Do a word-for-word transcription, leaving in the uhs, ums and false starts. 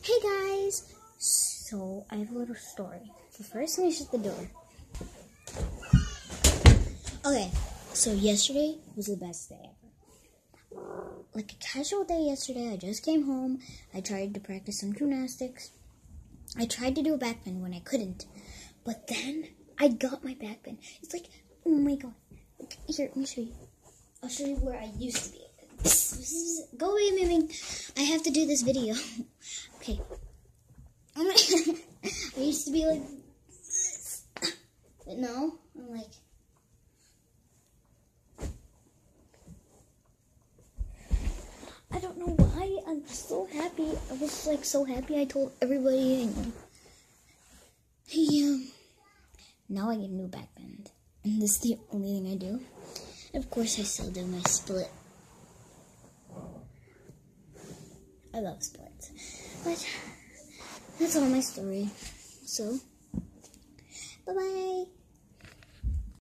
Hey guys! So, I have a little story. But first, let me shut the door. Okay, so yesterday was the best day ever. Like a casual day yesterday, I just came home. I tried to practice some gymnastics. I tried to do a backbend when I couldn't. But then, I got my backbend. It's like, oh my god. Here, let me show you. I'll show you where I used to be. Go away, moving. I have to do this video. Okay. I used to be like this. But now, I'm like... I don't know why. I'm just so happy. I was like so happy. I told everybody I know. Hey, um... now I get a new backbend. And this is the only thing I do. And of course, I still do my split. I love splits. But that's all my story. So, bye-bye.